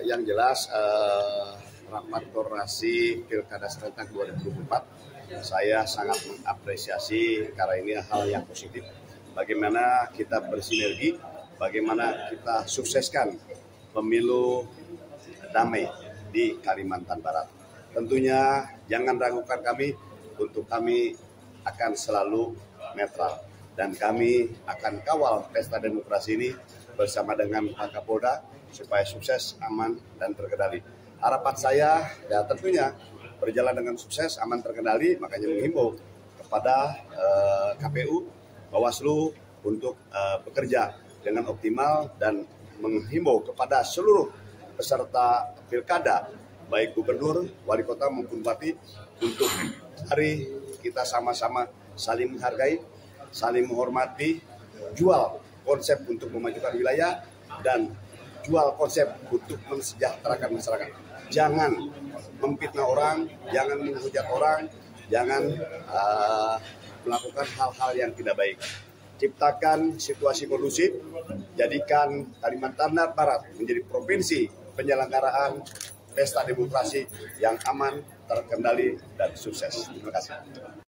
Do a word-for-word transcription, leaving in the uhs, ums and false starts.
yang jelas eh, rapat koordinasi Pilkada serentak dua ribu dua puluh empat saya sangat mengapresiasi karena ini hal yang positif. Bagaimana kita bersinergi, bagaimana kita sukseskan pemilu damai di Kalimantan Barat. Tentunya jangan ragukan kami, untuk kami akan selalu netral dan kami akan kawal pesta demokrasi ini bersama dengan Pak Kapolda supaya sukses, aman, dan terkendali. Harapan saya ya tentunya berjalan dengan sukses, aman, terkendali, makanya menghimbau kepada uh, K P U, Bawaslu untuk uh, bekerja dengan optimal dan menghimbau kepada seluruh peserta pilkada, baik gubernur, wali kota maupun bupati, untuk hari kita sama-sama saling menghargai, saling menghormati, jual konsep untuk memajukan wilayah dan jual konsep untuk mensejahterakan masyarakat. Jangan memfitnah orang, jangan menghujat orang, jangan uh, melakukan hal-hal yang tidak baik. Ciptakan situasi kondusif, jadikan Kalimantan Barat menjadi provinsi penyelenggaraan pesta demokrasi yang aman, terkendali, dan sukses. Terima kasih.